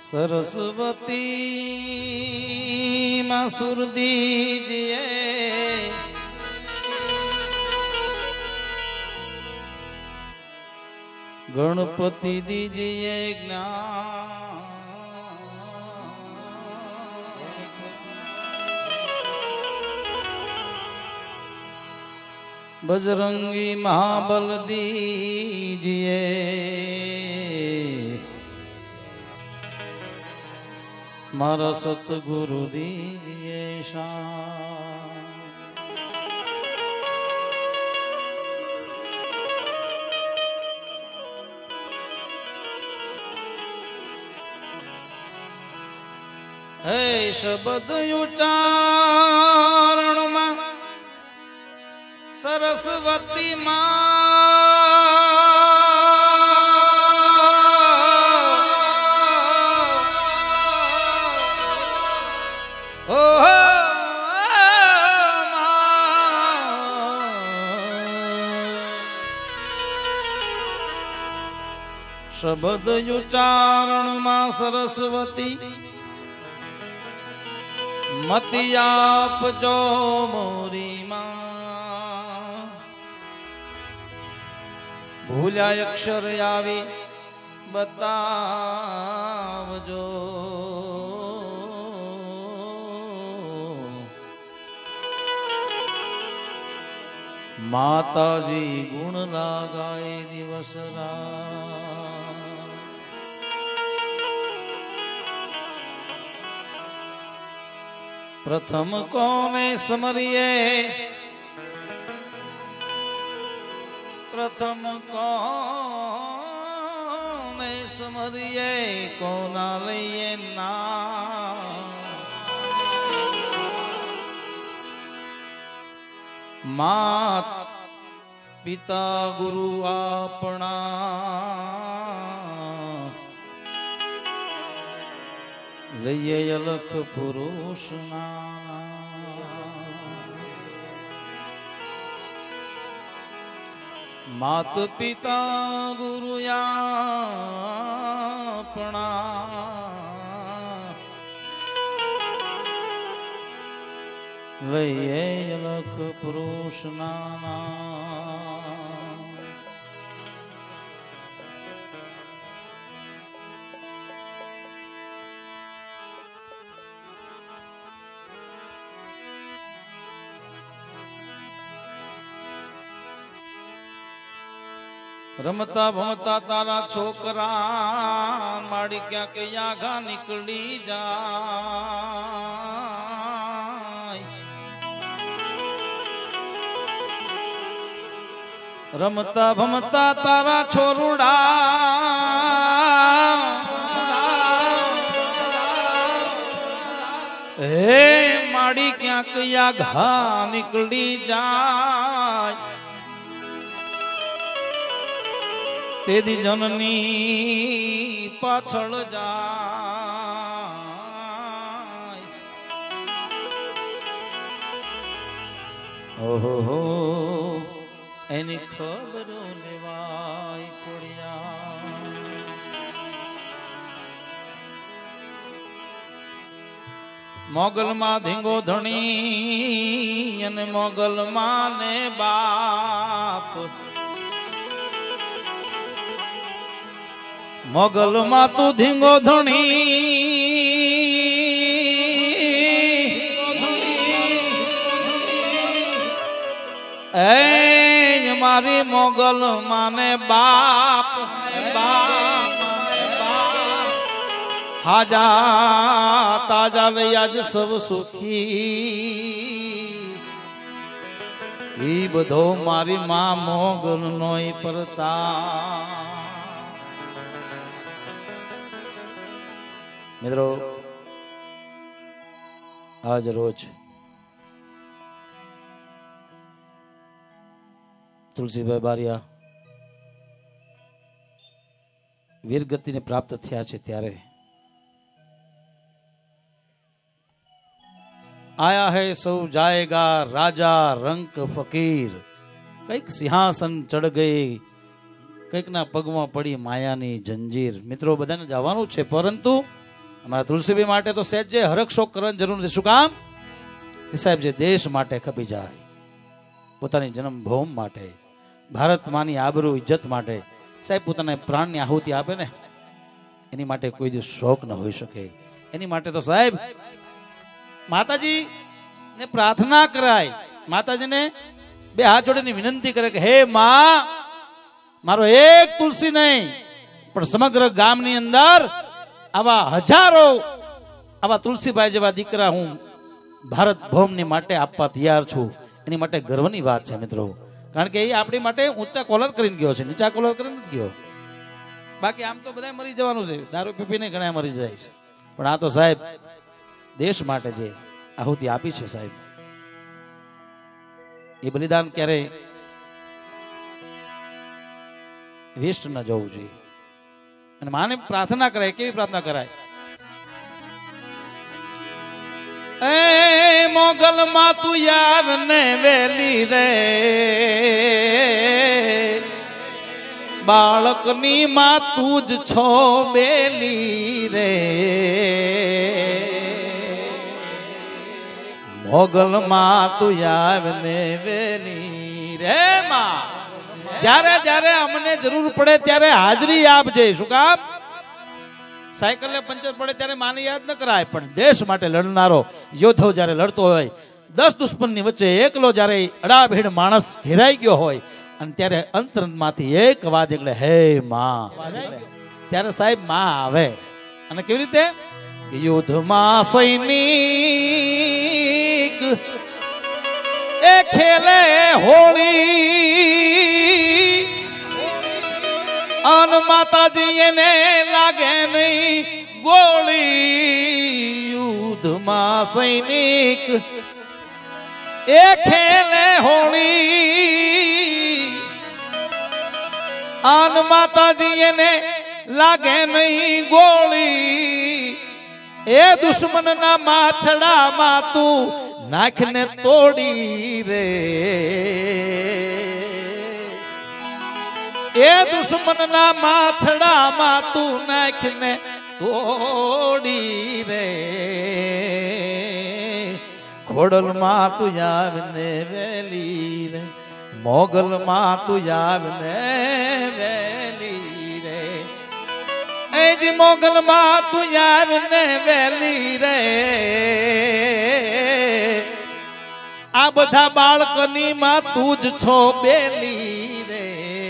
सरस्वती मां सुर दीजिए, गणपति दीजिए ज्ञान, बजरंगी महाबल दीजिए, मारा सतगुरु दीजिए शान। हे शब्द उच्चारण में सरस्वती मां शब्द उच्चारण मां सरस्वती मति आप जो मोरी मां, भूल्या अक्षर आवी बतावजो, माताजी गुण लगाए दिवस रात। प्रथम कोने समरिए, प्रथम कोने समरिए, कोना लइए ना मात पिता गुरु आपना, लइए अलख पुरुष नाना। मात पिता गुरु आपना, लइए अलख पुरुष नाना। रमता भमता तारा छोकरा माड़ी क्या के यागा निकली जाय। रमता भमता तारा छोरुड़ा हे माड़ी क्या के यागा निकली जाय। तेदी जननी पाछळ जाय। ओहो हो एनी खबरो लेवाय कोड़िया। मोगल मां धींगो धणी अने मोगल मां ने बाप। मोगल मां तू धींगो धणी ए मारी मोगल माने बाप हाजा ताजा वे आज सब सुखी। ई बधो मारी मां मोगल नोई परता। मित्रों आज रोज तुलसीभाई बारिया वीरगति ने प्राप्त थया छे त्यारे आया है सौ जाएगा राजा रंक फकीर। कईक सिंहासन चढ़ गई, कईक ना पगमा पड़ी मायानी जंजीर। मित्रों बधाने जवानुं छे, परंतु અમારા તુલસીભાઈ માટે તો સહેજ જે હરખ શોક કરવાની જરૂર નથી. શું કામ? કે સાહેબ જે દેશ માટે ખપી જાય, પોતાની જન્મભૂમિ માટે, ભારત માની આબરૂ ઇજ્જત માટે સાહેબ પોતાના પ્રાણની આહુતિ આપે ને, એની માટે કોઈ દિવસ શોક ન હોઈ શકે. એની માટે તો સાહેબ માતાજી ને પ્રાર્થના કરાય, માતાજીને બે હાથ જોડીને વિનંતી કરે કે હે માં, મારો એક તુલસી નહીં પણ સમગ્ર ગામની અંદર આવા હજારો આવા તુલસીભાઈ જેવા દીકરા હું ભારત ભૌમની માટે આપવા તૈયાર છું. એની માટે ગર્વની વાત છે મિત્રો, કારણ કે એ આપણી માટે ઊંચા કોલર કરીને ગયો છે, નીચા કોલર કરીને ગયો. બાકી આમ તો બધા મરી જવાનું છે, દારૂ પીપીને ઘણા મરી જાય છે, પણ આ તો સાહેબ દેશ માટે જે આહુતિ આપી છે સાહેબ, એ બલિદાન ક્યારેય વેસ્ટ ન જવું જોઈએ. અને માને પ્રાર્થના કરાય, કેવી પ્રાર્થના કરાય? એ મોગલ માં તું યાર ને વેલી રે, બાળકની માં તું જ છો બેલી રે, મોગલ માં તું યાર ને વેલી રે. માં જ્યારે જ્યારે અમને જરૂર પડે ત્યારે હાજરી આપજે. શું કામ? સાયકલ ને પંચર પડે ત્યારે માને યાદ ન કરાય, પણ દેશ માટે લડનારો યોદ્ધો જ્યારે લડતો હોય, 10 દુશ્મનની વચ્ચે એકલો જ્યારે અડાભીડ માણસ ઘેરાઈ ગયો હોય, અને ત્યારે અંતરમાંથી એક અવાજ એટલે હે માં, ત્યારે સાહેબ માં આવે. અને કેવી રીતે? યુદ્ધમાં સૈનિક એ ખેલે હોળી, અન માતાજી એને લાગે નહીં ગોળી. યુદ્ધમાં સૈનિક એ ખેલે હોળી, અન માતાજી એને લાગે નહીં ગોળી. એ દુશ્મનના માછડામાં તું નાખને તોડી રે, એ દુશ્મનના માછડામાં તું નાખને તોડી રે. ખોડલમાં તું આવને વેલી રે, મોગલમાં તું આવને વેલી રે, એ જી મોગલમાં તું આવને વેલી રે. આ બધા બાળકની માં તું જ છો બેલી રે,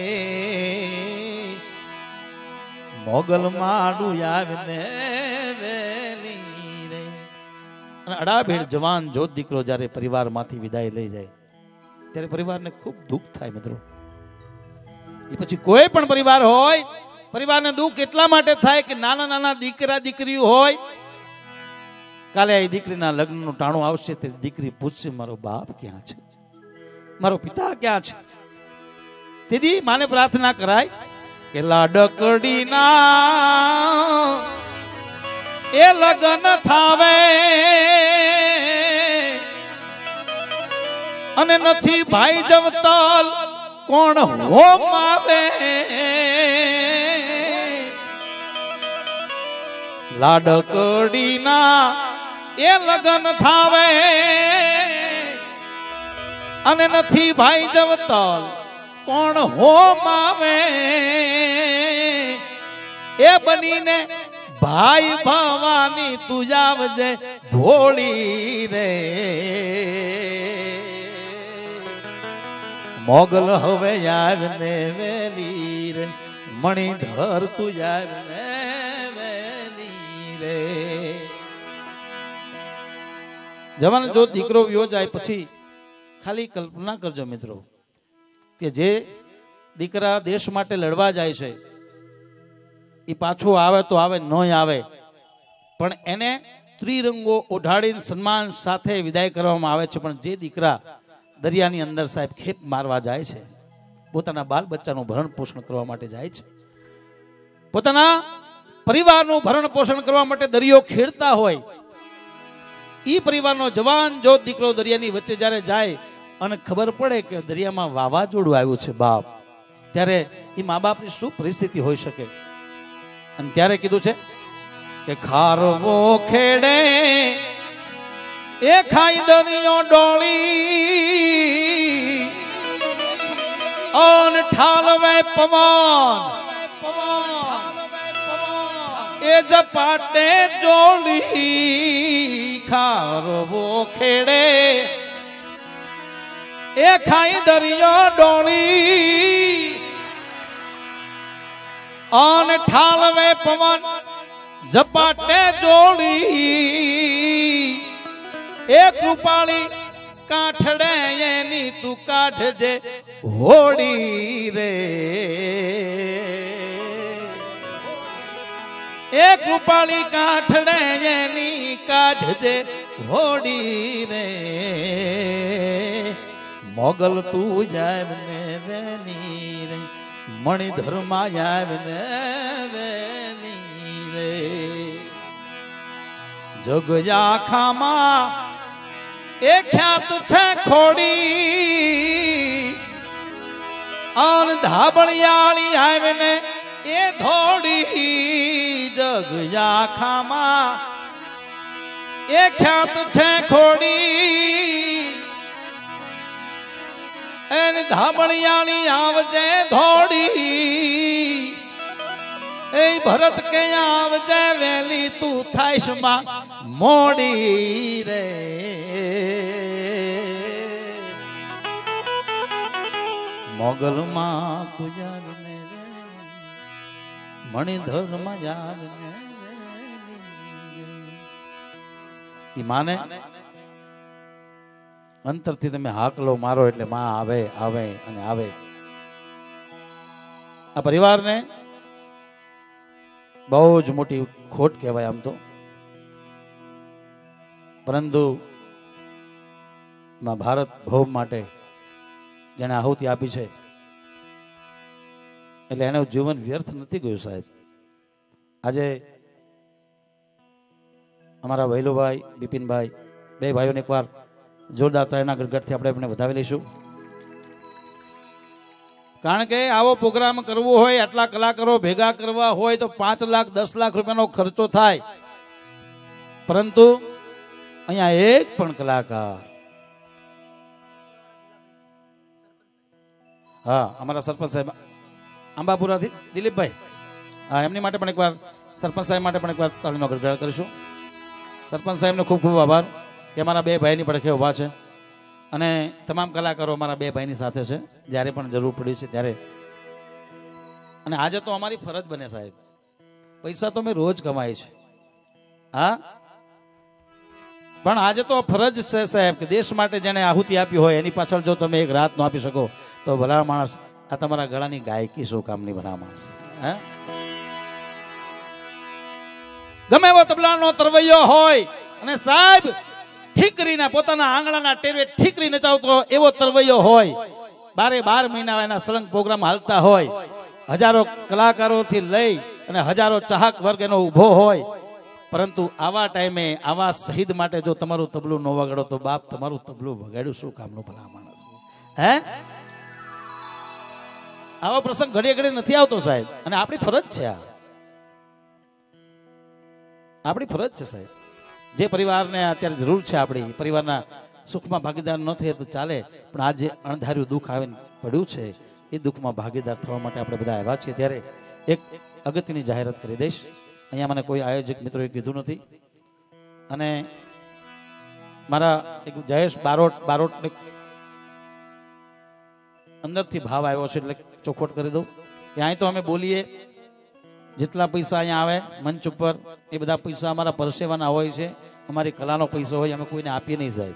મોગલ માડું આવને વેલી રે. અને અડાભેડ જવાન જોત દીકરો જ્યારે પરિવારમાંથી વિદાય લઈ જાય ત્યારે પરિવારને ખૂબ દુઃખ થાય મિત્રો. એ પછી કોઈ પણ પરિવાર હોય, પરિવારને દુઃખ એટલા માટે થાય કે નાના નાના દીકરા દીકરીઓ હોય, કાલે આ દીકરીના લગ્નનું ટાણું આવશે તે દીકરી પૂછશે મારો બાપ ક્યાં છે, મારો પિતા ક્યાં છે. તેથી માને પ્રાર્થના કરાય કે લાડકડીના એ લગ્ન થાવે, અને નથી ભાઈ જવતલ કોણ હોમ આવે. લાડકડીના એ લગ્ન થાવે, અને નથી ભાઈ જવતલ કોણ હોમ આવે. એ બનીને ભાઈ ભવાની તું આવજે ભોળી રે, મોગલ હવે યાર ને વેલી રે, મણિધર તું યાર ને વેલી રે. જવાન જો દીકરો વ્યો જાય પછી ખાલી કલ્પના કરજો મિત્રો કે જે દીકરા દેશ માટે લડવા જાય છે એ પાછો આવે તો આવે, ન આવે, પણ એને ત્રિરંગો ઓઢાડીને સન્માન સાથે વિદાય કરવામાં આવે છે. પણ જે દીકરા દરિયાની અંદર સાહેબ ખેપ મારવા જાય છે, પોતાના બાલ બચ્ચાનું ભરણ પોષણ કરવા માટે જાય છે, પોતાના પરિવારનું ભરણ પોષણ કરવા માટે દરિયો ખેડતા હોય, એ પરિવારનો જવાન જો દીકરો દરિયાની વચ્ચે જ્યારે જાય અને ખબર પડે કે દરિયામાં વાવાઝોડું આવ્યું છે બાપ, ત્યારે એ મા બાપની શું પરિસ્થિતિ હોઈ શકે. અને ત્યારે કીધું છે કે ખારવો ખેડે એ ખાઈ દરિયો ડોળી ઓન ઠાલવે પવન એ જપાટે જોડી ખારવો ખેડે એ ખાઈ દરિયો ડોળી ઓન ઠાલવે પવન જપાટે જોડી એ કૃપાળી કાઠડે એની તું કાઢજે હોડી રે એ કૃપાળી કાઠડે એની કાઢજે હોડી રે મોગલ તું જાવ ને વેની રે મણિધર્મા જાવ ને વેની રે જગયા ખામા એ ખ્યાત છે ખોડી આન ધાબળિયાળી આવે ને એ ધોડી જગયા ખામા એ ખ્યાત છે ખોડી એન ધાબળિયાળી આવજે ધોડી એ ભરત કે આવજે વેલી તું થાઈશ માં મોડી રે મોગલ માં તુજાર ને મણિધર માં જાર ને ઈ માને અંતરથી તમે હાકલો મારો એટલે માં આવે આવે અને આવે. આ પરિવારને બહુ જ મોટી ખોટ કહેવાય આમ તો, પરંતુ ભારત ભૌમ માટે જેને આહુતિ આપી છે એટલે એનું જીવન વ્યર્થ નથી ગયું સાહેબ. આજે અમારા વૈલુભાઈ બિપિનભાઈ બે ભાઈઓને એકવાર જોરદાર તાળીના ગડગડથી આપણે એમને વધાવી લઈશું. કારણ કે આવો પ્રોગ્રામ કરવો હોય, આટલા કલાકારો ભેગા કરવા હોય તો 5 લાખ 10 લાખ રૂપિયાનો ખર્ચો થાય, પરંતુ અહીંયા એક પણ કલાકાર, હા અમારા સરપંચ સાહેબ આંબાપુરા દિલીપભાઈ, હા એમની માટે પણ એકવાર સરપંચ સાહેબ માટે પણ એકવાર તાળીનો ગડગડ કરીશું. સરપંચ સાહેબનો ખૂબ ખૂબ આભાર કે અમારા બે ભાઈની પડખે ઊભા છે અને તમામ કલાકારો અમારા બે ભાઈની સાથે છે જ્યારે પણ જરૂર પડી છે ત્યારે. અને આજે તો અમારી ફરજ બને સાહેબ, પૈસા તો મેં રોજ કમાય છે, હા પણ આજે તો ફરજ છે સાહેબ કે દેશ માટે જેને આહુતિ આપી હોય એની પાછળ જો તમે એક રાત નો આપી શકો તો ભલા માણસ આ તમારા ગળાની ગાયકી શું કામની ભલા માણસ. હે ગમે એવો તબલાનો તરવૈયો હોય અને સાહેબ ઠીકરીને પોતાના આંગણાના ટેરવે ઠીકરી નચાવતો એવો તરવૈયો હોય, 12 મહિના એના સળંગ પ્રોગ્રામ હાલતા હોય, હજારો કલાકારોથી લઈ અને હજારો ચાહક વર્ગ એનો ઉભો હોય, પરંતુ આવા ટાઈમે આવા શહીદ માટે જો તમારું તબલું ન વગાડો તો બાપ તમારું તબલું વગાડ્યું શું કામનું ભલા માણસ. હે આવો પ્રસંગ ઘડીએ ઘડીએ નથી આવતો સાહેબ, અને આપણી ફરજ છે, આ આપણી ફરજ છે સાહેબ. જે પરિવારને અત્યારે જરૂર છે આપણી પરિવારના સુખમાં ભાગીદાર ન થઈએ તો ચાલે, પણ આ જે અણધાર્યું દુઃખ આવીને પડ્યું છે એ દુઃખમાં ભાગીદાર થવા માટે આપણે બધા આવ્યા છીએ. ત્યારે એક અગત્યની જાહેરાત કરી દઈશ. અહીંયા મને કોઈ આયોજક મિત્રોએ કીધું નથી અને મારા એક જયેશ બારોટ અંદરથી ભાવ આવ્યો છે એટલે ચોખવટ કરી દઉં કે અહીં તો અમે બોલીએ જેટલા પૈસા અહીંયા આવે મંચ ઉપર એ બધા પૈસા અમારા પરસેવાના હોય છે, અમારી કલાનો પૈસો હોય, અમે કોઈને આપીએ નહીં સાહેબ,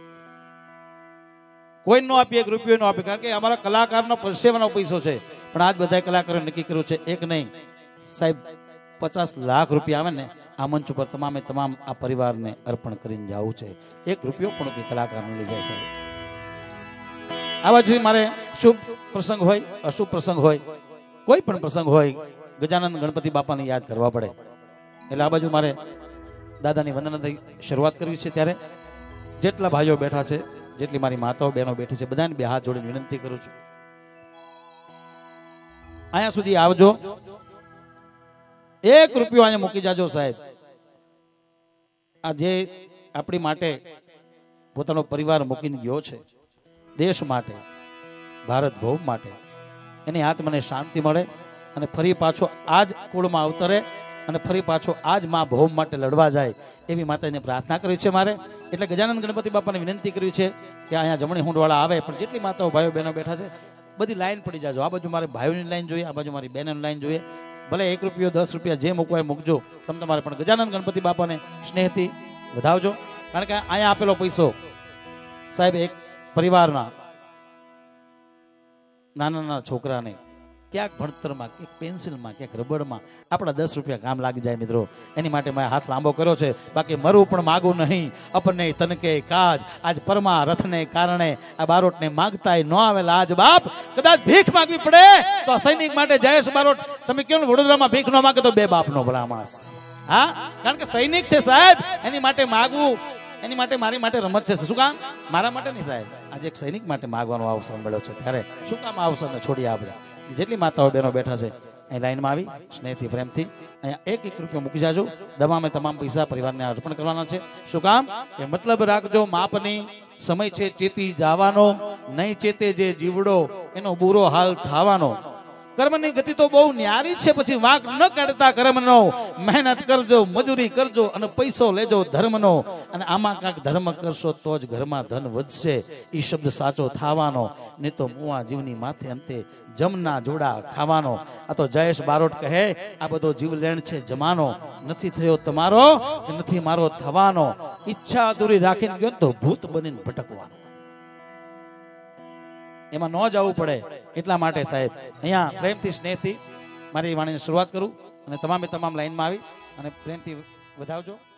કોઈ નો આપીએ, 1 રૂપિયો નો આપીએ, કારણ કે અમારા કલાકારનો પરસેવાનો પૈસો છે. પણ આજ બધા કલાકારો નક્કી કર્યું છે એક નહીં સાહેબ 50 લાખ રૂપિયા આવે ને આ મંચ ઉપર તમામે તમામ આ પરિવારને અર્પણ કરીને જવું છે. 1 રૂપિયો પણ કલાકારને લઈ જાય સાહેબ. આવા જોઈએ મારે શુભ પ્રસંગ હોય, અશુભ પ્રસંગ હોય, કોઈ પણ પ્રસંગ હોય, ગજાનંદ ગણપતિ બાપાને યાદ કરવા પડે. એટલે આ બાજુ મારે દાદાની વંદનાથી શરૂઆત કરવી છે. ત્યારે જેટલા ભાઈઓ બેઠા છે, જેટલી મારી માતાઓ બહેનો બેઠી છે, બધાને 2 હાથ જોડીને વિનંતી કરું છું અહીંયા સુધી આવજો, 1 રૂપિયો અહીંયા મૂકી જાજો સાહેબ. આ જે આપણી માટે પોતાનો પરિવાર મૂકીને ગયો છે, દેશ માટે, ભારત ભૌમ માટે, એની આત્માને શાંતિ મળે અને ફરી પાછો આ જ કુળમાં અવતરે અને ફરી પાછો આ જ મા ભૌમ માટે લડવા જાય એવી માતાજીને પ્રાર્થના કરી છે મારે. એટલે ગજાનંદ ગણપતિ બાપાને વિનંતી કરી છે કે અહીંયા જમણી હુંડવાળા આવે, પણ જેટલી માતાઓ ભાઈઓ બહેનો બેઠા છે બધી લાઈન પડી જાજો. આ બાજુ મારે ભાઈઓની લાઈન જોઈએ, આ બાજુ મારી બહેનોની લાઈન જોઈએ. ભલે 1 રૂપિયો 10 રૂપિયા જે મૂકવા એ મૂકજો, તમારે પણ ગજાનંદ ગણપતિ બાપાને સ્નેહથી વધાવજો. કારણ કે અહીંયા આપેલો પૈસો સાહેબ એક પરિવારના નાના નાના છોકરાને ક્યાંક ભણતરમાં, ક્યાંક પેન્સિલમાં, ક્યાંક રબડમાં આપણા 10 રૂપિયા કામ લાગી જાય મિત્રો. એની માટે મેં હાથ લાંબો કર્યો છે. બાકી મરવું પણ માગું નહીં, અપને તનકે કાજ, આજ પરમા રથને કારણે આ બારોટને માગતાય ન આવેલા આજ બાપ. કદાચ ભીખ માગવી પડે તો આ સૈનિક માટે જયેશ બારોટ, તમે કેવું વડોદરામાં ભીખ ન માગે તો 2 બાપનો ભલા માણસ. હા, કારણ કે સૈનિક છે સાહેબ, એની માટે માગવું, એની માટે મારી માટે રમત છે. શું કામ? મારા માટે નહીં સાહેબ, આજે એક સૈનિક માટે માગવાનો અવસર મળ્યો છે, ત્યારે શું કામ આ અવસરને છોડી આપણે. જેટલી માતાઓ બહેનો બેઠા છે અહીં લાઈનમાં આવી સ્નેહથી પ્રેમથી અહીંયા 1 રૂપિયો મૂકી જાજો. તમામ પૈસા પરિવારને અર્પણ કરવાના છે. શું કામ? કે મતલબ રાખજો માપની, સમય છે ચેતી જવાનો, નહીં ચેતે જે જીવડો એનો બુરો હાલ થવાનો. કર્મની ગતિ તો બહુ ન્યારી છે, પછી વાંક ન કાઢતા કર્મનો. મહેનત કરજો, મજૂરી કરજો અને પૈસો લેજો ધર્મનો. અને આમાં કાંઈક ધર્મ કરશો તો જ ઘરમાં ધન વધશે, એ શબ્દ સાચો થવાનો. નહીં તો મુવા જીવની માથે અંતે જમના જોડા ખાવાનો. આ તો જયેશ બારોટ કહે આ બધો જીવલેણ છે જમાનો. નથી થયો તમારો કે નથી મારો થવાનો. ઈચ્છા અધૂરી રાખીને ગયો તો ભૂત બનીને ભટકવાનો. એમાં ન જવું પડે એટલા માટે સાહેબ અહીંયા પ્રેમથી સ્નેહથી મારી વાણીની શરૂઆત કરું અને તમામ લાઈનમાં આવી અને પ્રેમથી વધાવજો.